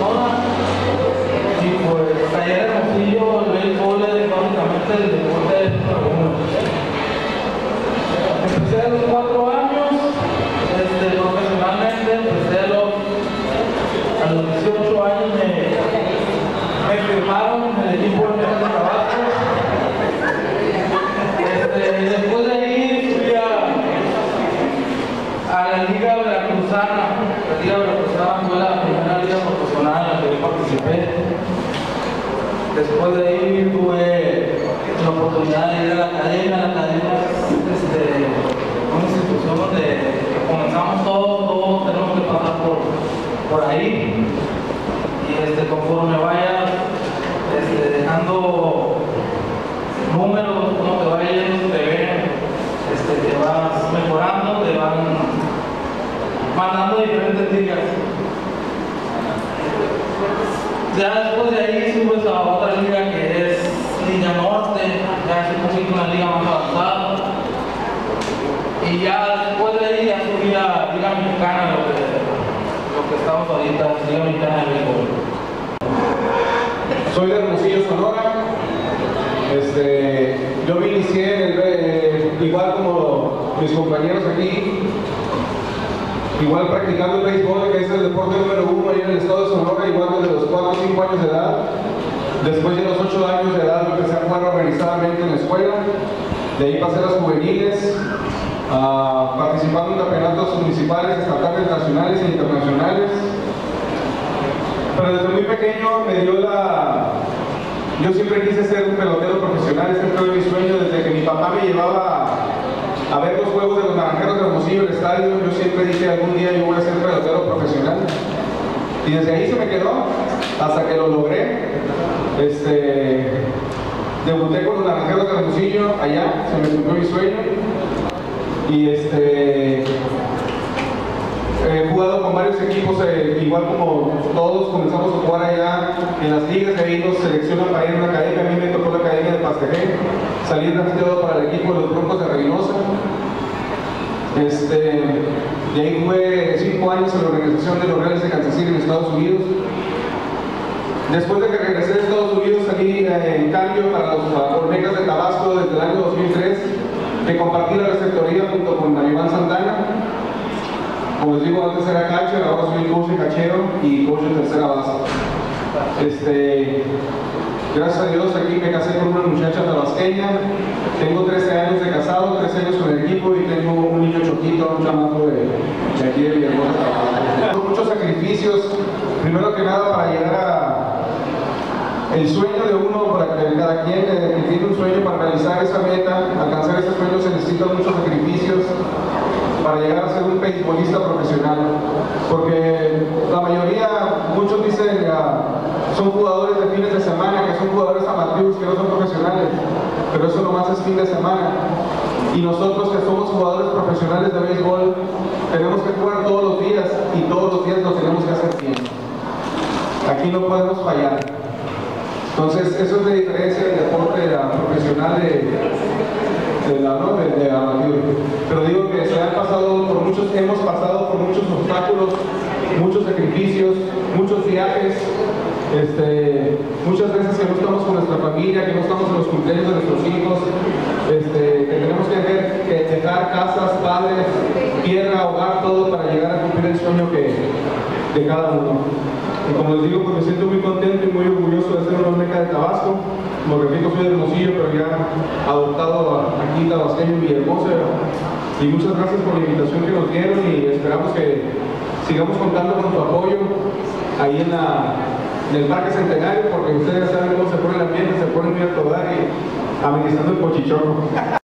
Sonora. Y pues allá en Hermosillo el béisbol es básicamente el deporte número uno. Empecé a los 4 años, profesionalmente, empecé a los 18 años me firmaron en el equipo de trabajo. Y después de ahí fui a la Liga Veracruzana. La Liga Veracruzana fue la primera liga profesional en la que yo participé. Después de ahí tuve la oportunidad de ir a la academia. La academia es una institución donde comenzamos todos tenemos que pasar por ahí. Y conforme vayas dejando números, como te vayas, te ven, te vas mejorando, te van mandando a diferentes ligas. Ya después de ahí subes a otra liga que es Liga Norte, ya es un poquito una liga más avanzada. Y ya después de ahí ya subí a Liga Mexicana, lo que estamos ahorita, Liga Mexicana de béisbol. Soy de Hermosillo, Sonora. Yo me inicié igual como mis compañeros aquí, igual practicando el béisbol, que es el deporte número uno ahí en el estado de Sonora, igual desde los 4 o 5 años de edad. Después de los 8 años de edad empecé a jugar organizadamente en la escuela. De ahí pasé a las juveniles, participando en campeonatos municipales, estatales, nacionales e internacionales. Pero desde muy pequeño me dio yo siempre quise ser un pelotero profesional, ese fue mi sueño. Desde que mi papá me llevaba a ver los juegos de los Naranjeros de Hermosillo en el estadio, yo siempre dije algún día yo voy a ser pelotero profesional. Y desde ahí se me quedó, hasta que lo logré. Debuté con los Naranjeros de Hermosillo allá, se me cumplió mi sueño. Y he jugado con varios equipos, igual como todos comenzamos a jugar allá en las ligas, de ahí nos seleccionan para ir a una academia. A mí me tocó la academia de Pastejé, salí drafteado para el equipo de los Broncos de Reynosa. De ahí jugué 5 años en la organización de los Reales de Kansas City en Estados Unidos. Después de que regresé de Estados Unidos, salí en cambio para los Olmecas de Tabasco desde el año 2003, que compartí la receptoría junto con Iván Santana. Como les digo, antes era catcher, ahora soy coach de cachero y coach de tercera base. Gracias a Dios aquí me casé con una muchacha tabasqueña. Tengo 13 años de casado, 13 años con el equipo y tengo un niño choquito, un chamaco de aquí de Villahermosa, Tabasco. Muchos sacrificios, primero que nada para llegar a el sueño de uno, para que cada quien que tiene un sueño para realizar esa meta, alcanzar ese sueño se necesitan muchos sacrificios para llegar a ser un beisbolista profesional, porque la mayoría, muchos dicen son jugadores de fines de semana, que son jugadores amateurs, que no son profesionales, pero eso nomás es fin de semana. Y nosotros que somos jugadores profesionales de béisbol tenemos que jugar todos los días y todos los días lo tenemos que hacer bien. Aquí no podemos fallar. Entonces eso es la diferencia del deporte profesional de amateur. Pero digo que hemos pasado por muchos obstáculos, muchos sacrificios, muchos viajes, muchas veces que no estamos con nuestra familia, que no estamos en los cumpleaños de nuestros hijos, que tenemos que dejar casas, padres, tierra, hogar, todo para llegar a cumplir el sueño de cada uno. Y como les digo, pues me siento muy contento y muy orgulloso de ser una Olmeca de Tabasco. Como repito, soy de Hermosillo, pero ya adoptado aquí tabasqueño en Villahermosa. Y muchas gracias por la invitación que nos dieron y esperamos que sigamos contando con su apoyo ahí en el Parque Centenario, porque ustedes saben cómo se pone el ambiente, se pone muy a todo dar y administrando el pochichorro.